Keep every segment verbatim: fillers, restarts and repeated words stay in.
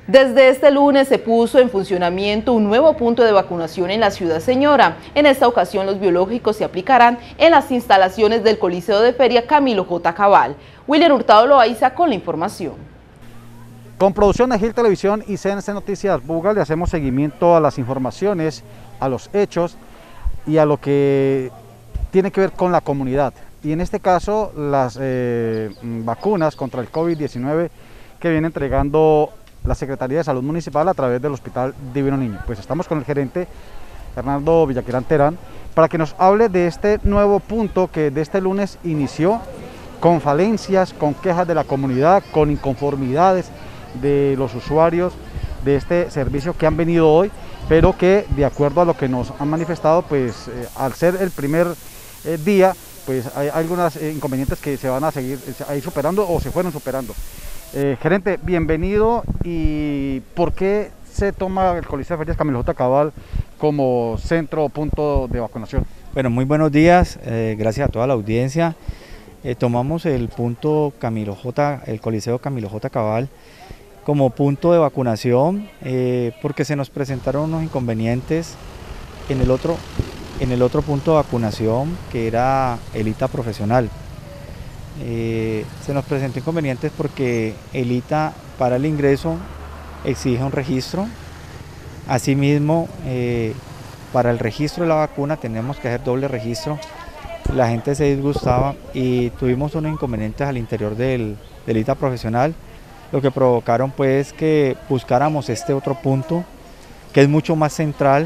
Desde este lunes se puso en funcionamiento un nuevo punto de vacunación en la Ciudad Señora. En esta ocasión los biológicos se aplicarán en las instalaciones del Coliseo de Feria Camilo J. Cabal. William Hurtado Loaiza con la información. Con producción de Gil Televisión y C N C Noticias Buga le hacemos seguimiento a las informaciones, a los hechos y a lo que tiene que ver con la comunidad. Y en este caso las eh, vacunas contra el COVID diecinueve que viene entregando la Secretaría de Salud Municipal a través del Hospital Divino Niño. Pues estamos con el gerente Fernando Villaquirán Terán para que nos hable de este nuevo punto que de este lunes inició con falencias, con quejas de la comunidad, con inconformidades de los usuarios de este servicio que han venido hoy, pero que de acuerdo a lo que nos han manifestado, pues eh, al ser el primer eh, día, pues hay algunos eh, inconvenientes que se van a seguir ahí superando o se fueron superando. Eh, gerente, bienvenido. ¿Y por qué se toma el Coliseo de Ferias Camilo J. Cabal como centro o punto de vacunación? Bueno, muy buenos días, eh, gracias a toda la audiencia. Eh, tomamos el punto Camilo J, el Coliseo Camilo J. Cabal como punto de vacunación eh, porque se nos presentaron unos inconvenientes en el otro, en el otro punto de vacunación que era Elita Profesional. Eh, se nos presentó inconvenientes porque Elita para el ingreso exige un registro. Asimismo, eh, para el registro de la vacuna tenemos que hacer doble registro. La gente se disgustaba y tuvimos unos inconvenientes al interior del, del Elita Profesional, lo que provocaron pues que buscáramos este otro punto que es mucho más central.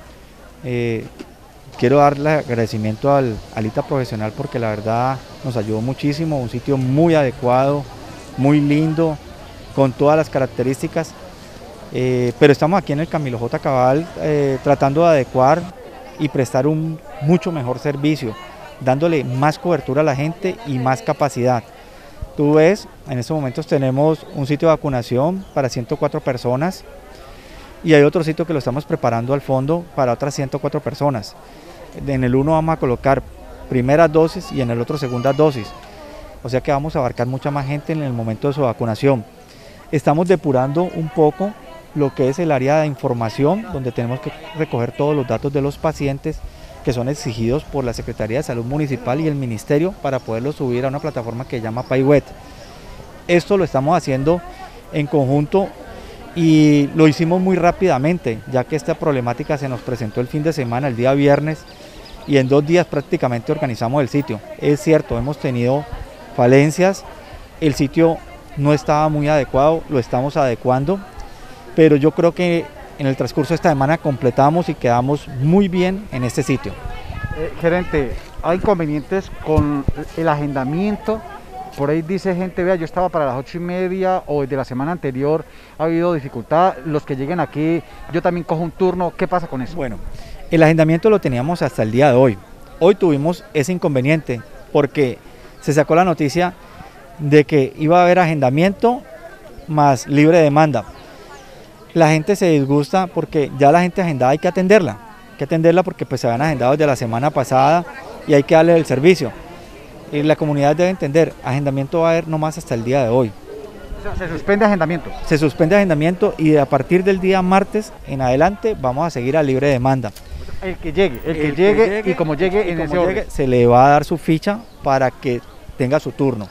Eh, Quiero darle agradecimiento al Elita Profesional porque la verdad nos ayudó muchísimo, un sitio muy adecuado, muy lindo, con todas las características, eh, pero estamos aquí en el Camilo J. Cabal eh, tratando de adecuar y prestar un mucho mejor servicio, dándole más cobertura a la gente y más capacidad. Tú ves, en estos momentos tenemos un sitio de vacunación para ciento cuatro personas y hay otro sitio que lo estamos preparando al fondo para otras ciento cuatro personas. En el uno vamos a colocar primeras dosis y en el otro segundas dosis, o sea que vamos a abarcar mucha más gente en el momento de su vacunación. Estamos depurando un poco lo que es el área de información, donde tenemos que recoger todos los datos de los pacientes que son exigidos por la Secretaría de Salud Municipal y el Ministerio para poderlos subir a una plataforma que se llama PayWet. Esto lo estamos haciendo en conjunto y lo hicimos muy rápidamente, ya que esta problemática se nos presentó el fin de semana, el día viernes, y en dos días prácticamente organizamos el sitio. Es cierto, hemos tenido falencias, el sitio no estaba muy adecuado, lo estamos adecuando, pero yo creo que en el transcurso de esta semana completamos y quedamos muy bien en este sitio. Eh, gerente, ¿hay inconvenientes con el agendamiento? Por ahí dice gente, vea, yo estaba para las ocho y media o desde la semana anterior ha habido dificultad, los que lleguen aquí, yo también cojo un turno, ¿qué pasa con eso? Bueno, el agendamiento lo teníamos hasta el día de hoy. Hoy tuvimos ese inconveniente porque se sacó la noticia de que iba a haber agendamiento más libre demanda. La gente se disgusta porque ya la gente agendada hay que atenderla, hay que atenderla porque pues se habían agendado desde la semana pasada y hay que darle el servicio. Y la comunidad debe entender, agendamiento va a haber nomás hasta el día de hoy. O sea, se suspende agendamiento. Se suspende agendamiento y a partir del día martes en adelante vamos a seguir a libre demanda. El que llegue, el que, el llegue, que llegue y como llegue y en como ese orden. Llegue, se le va a dar su ficha para que tenga su turno.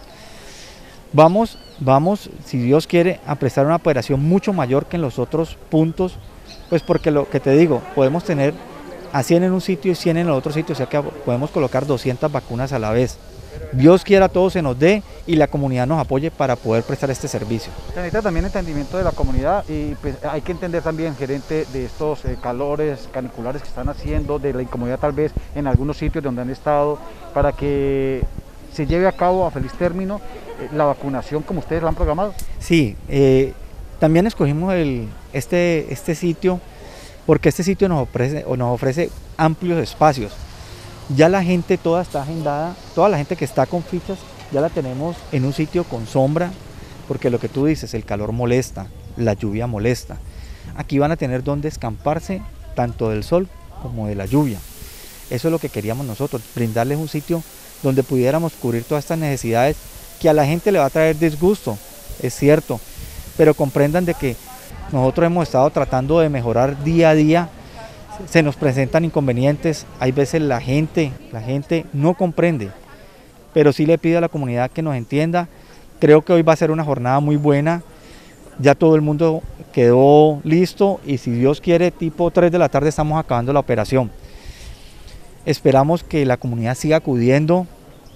Vamos, vamos, si Dios quiere, a prestar una operación mucho mayor que en los otros puntos, pues porque lo que te digo, podemos tener a cien en un sitio y cien en el otro sitio, o sea que podemos colocar doscientas vacunas a la vez. Dios quiera todo se nos dé y la comunidad nos apoye para poder prestar este servicio. Se necesita también entendimiento de la comunidad y pues hay que entender también, gerente, de estos eh, calores caniculares que están haciendo, de la incomodidad tal vez en algunos sitios donde han estado, para que se lleve a cabo a feliz término eh, la vacunación como ustedes la han programado. Sí, eh, también escogimos el, este, este sitio porque este sitio nos ofrece, nos ofrece amplios espacios. Ya la gente toda está agendada, toda la gente que está con fichas ya la tenemos en un sitio con sombra, porque lo que tú dices, el calor molesta, la lluvia molesta. Aquí van a tener donde escamparse tanto del sol como de la lluvia. Eso es lo que queríamos nosotros, brindarles un sitio donde pudiéramos cubrir todas estas necesidades que a la gente le va a traer disgusto, es cierto, pero comprendan de que nosotros hemos estado tratando de mejorar día a día, se nos presentan inconvenientes, hay veces la gente, la gente no comprende, pero sí le pido a la comunidad que nos entienda. Creo que hoy va a ser una jornada muy buena, ya todo el mundo quedó listo y si Dios quiere, tipo tres de la tarde estamos acabando la operación. Esperamos que la comunidad siga acudiendo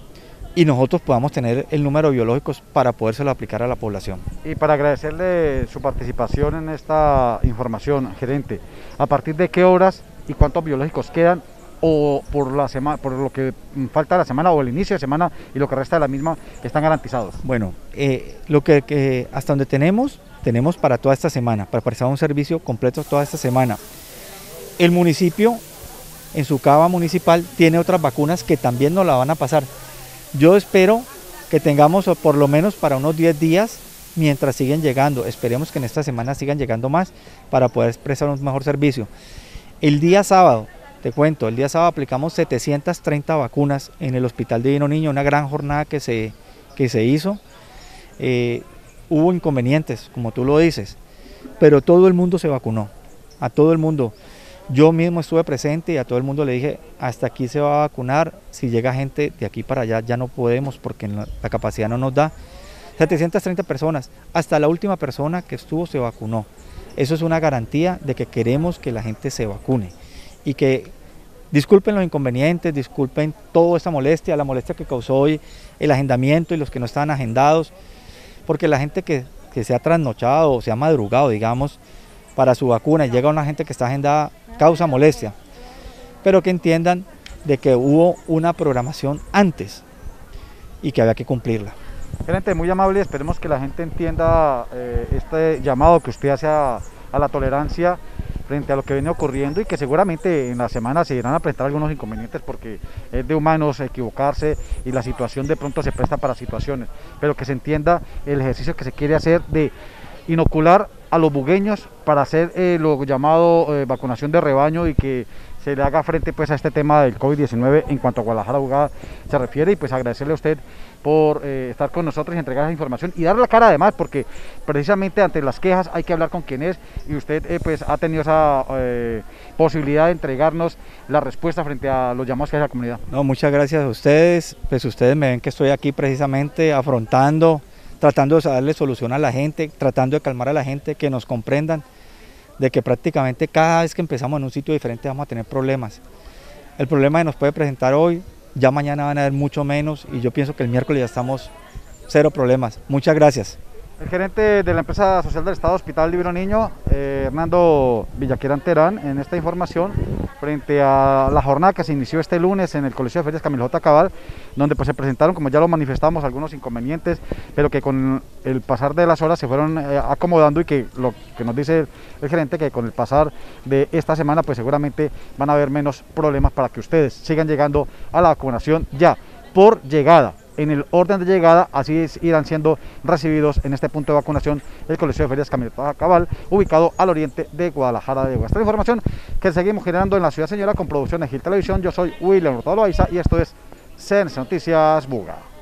y nosotros podamos tener el número de biológicos para podérselo aplicar a la población. Y para agradecerle su participación en esta información, gerente, ¿a partir de qué horas y cuántos biológicos quedan o por la semana, por lo que falta de la semana o el inicio de semana y lo que resta de la misma están garantizados? Bueno, eh, lo que, que hasta donde tenemos, tenemos para toda esta semana, para prestar un servicio completo toda esta semana. El municipio, en su cava municipal, tiene otras vacunas que también nos la van a pasar. Yo espero que tengamos por lo menos para unos diez días mientras siguen llegando. Esperemos que en esta semana sigan llegando más para poder prestar un mejor servicio. El día sábado, te cuento, el día sábado aplicamos setecientas treinta vacunas en el Hospital Divino Niño, una gran jornada que se, que se hizo. Eh, hubo inconvenientes, como tú lo dices, pero todo el mundo se vacunó, a todo el mundo. Yo mismo estuve presente y a todo el mundo le dije, hasta aquí se va a vacunar, si llega gente de aquí para allá ya no podemos porque la capacidad no nos da. setecientas treinta personas, hasta la última persona que estuvo se vacunó. Eso es una garantía de que queremos que la gente se vacune y que disculpen los inconvenientes, disculpen toda esta molestia, la molestia que causó hoy el agendamiento y los que no estaban agendados, porque la gente que, que se ha trasnochado o se ha madrugado, digamos, para su vacuna y llega una gente que está agendada, causa molestia, pero que entiendan de que hubo una programación antes y que había que cumplirla. Gerente, muy amable, esperemos que la gente entienda eh, este llamado que usted hace a, a la tolerancia frente a lo que viene ocurriendo y que seguramente en la semana se irán a presentar algunos inconvenientes porque es de humanos equivocarse y la situación de pronto se presta para situaciones, pero que se entienda el ejercicio que se quiere hacer de inocular a los bugueños para hacer eh, lo llamado eh, vacunación de rebaño y que se le haga frente pues a este tema del COVID diecinueve en cuanto a Guadalajara Bogotá se refiere, y pues agradecerle a usted por eh, estar con nosotros y entregar esa información y dar la cara además, porque precisamente ante las quejas hay que hablar con quien es, y usted eh, pues ha tenido esa eh, posibilidad de entregarnos la respuesta frente a los llamados que hace la comunidad. No, muchas gracias a ustedes, pues ustedes me ven que estoy aquí precisamente afrontando, tratando de darle solución a la gente, tratando de calmar a la gente, que nos comprendan de que prácticamente cada vez que empezamos en un sitio diferente vamos a tener problemas. El problema que nos puede presentar hoy, ya mañana van a haber mucho menos, y yo pienso que el miércoles ya estamos cero problemas. Muchas gracias. El gerente de la empresa social del Estado Hospital Divino Niño, eh, Hernando Villaquerán Terán, en esta información frente a la jornada que se inició este lunes en el Coliseo de Ferias Camilo J. Cabal, donde pues se presentaron, como ya lo manifestamos, algunos inconvenientes, pero que con el pasar de las horas se fueron eh, acomodando, y que lo que nos dice el gerente, que con el pasar de esta semana pues seguramente van a haber menos problemas para que ustedes sigan llegando a la vacunación ya por llegada. En el orden de llegada, así es, irán siendo recibidos en este punto de vacunación del Coliseo de Ferias Camilo J. Cabal, ubicado al oriente de Guadalajara de Huesca. Esta información que seguimos generando en la Ciudad Señora con producción de Gil Televisión. Yo soy William Hurtado Loaiza y esto es C N C Noticias Buga.